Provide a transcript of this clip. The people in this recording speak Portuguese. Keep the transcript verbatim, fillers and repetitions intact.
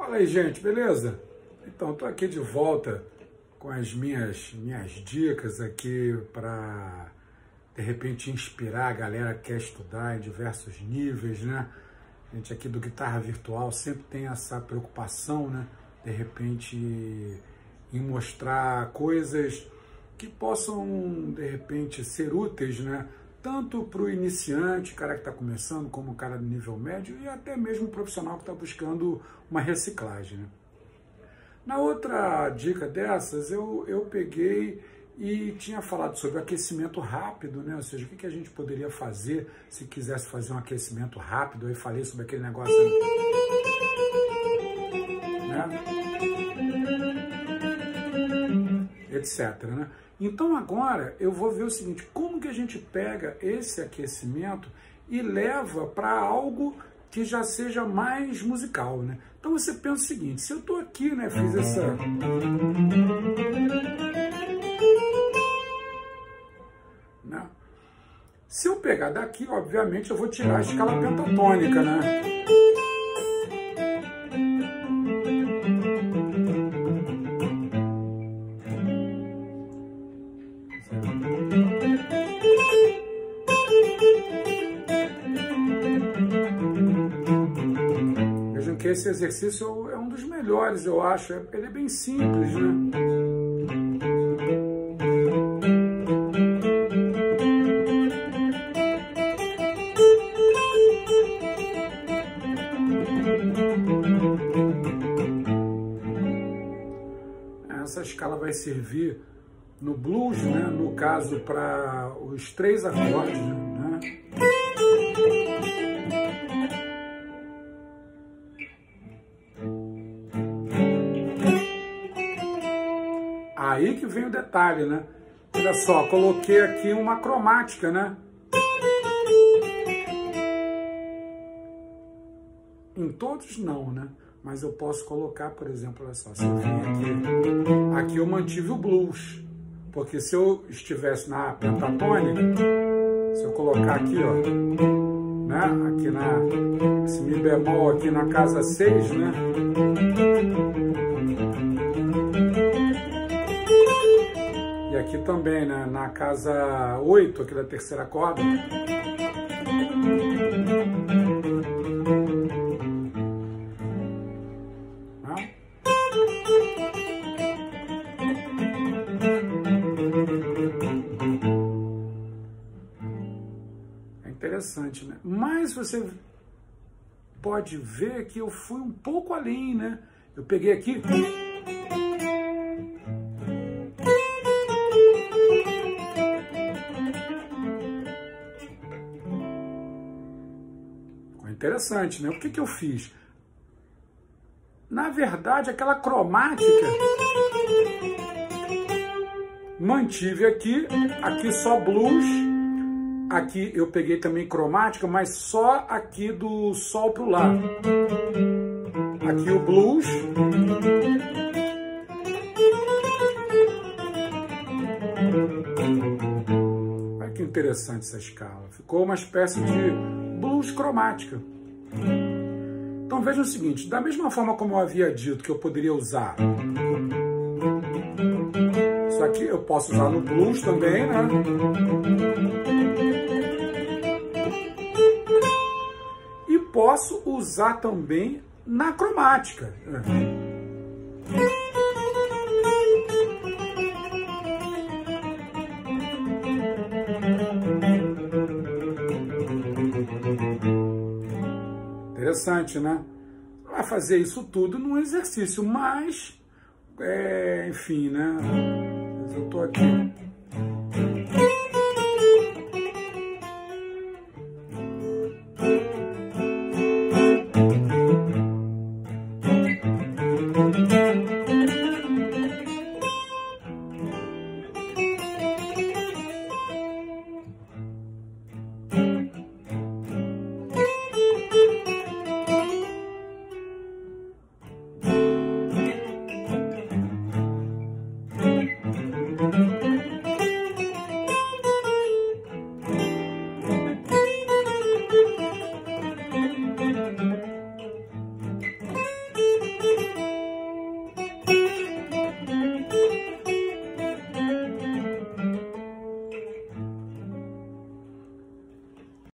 Fala aí, gente, beleza? Então, estou aqui de volta com as minhas, minhas dicas aqui para, de repente, inspirar a galera que quer estudar em diversos níveis, né? A gente aqui do Guitarra Virtual sempre tem essa preocupação, né? De repente, em mostrar coisas que possam, de repente, ser úteis, né? Tanto para o iniciante, cara que está começando, como o cara do nível médio e até mesmo o profissional que está buscando uma reciclagem, né? Na outra dica dessas, eu, eu peguei e tinha falado sobre aquecimento rápido, né? Ou seja, o que, que a gente poderia fazer se quisesse fazer um aquecimento rápido. Aí falei sobre aquele negócio, né? Etc, né? Então agora eu vou ver o seguinte, como que a gente pega esse aquecimento e leva para algo que já seja mais musical, né? Então você pensa o seguinte, se eu estou aqui, né, fiz essa... Né? Se eu pegar daqui, obviamente eu vou tirar a escala pentatônica, né? Vejam que esse exercício é um dos melhores, eu acho. Ele é bem simples, né? Essa escala vai servir no blues, né? No caso, para os três acordes, né? Aí que vem o detalhe, né? Olha só, coloquei aqui uma cromática, né? Em todos não, né? Mas eu posso colocar, por exemplo, olha só, se eu vim aqui, aqui eu mantive o blues, porque se eu estivesse na pentatônica, se eu colocar aqui, ó, né? Aqui na, esse mi bemol aqui na casa seis, né? E aqui também, né? Na casa oito, aqui da terceira corda. É interessante, né? Mas você pode ver que eu fui um pouco além, né? Eu peguei aqui... Interessante, né? O que que eu fiz? Na verdade, aquela cromática mantive aqui, aqui só blues, aqui eu peguei também cromática, mas só aqui do sol pro lá. Aqui o blues. Olha que interessante essa escala. Ficou uma espécie de blues cromática. Então vejam o seguinte, da mesma forma como eu havia dito que eu poderia usar isso aqui, eu posso usar no blues também, né? E posso usar também na cromática. Interessante, né? Vai fazer isso tudo num exercício, mas, é, enfim, né? Mas eu tô aqui.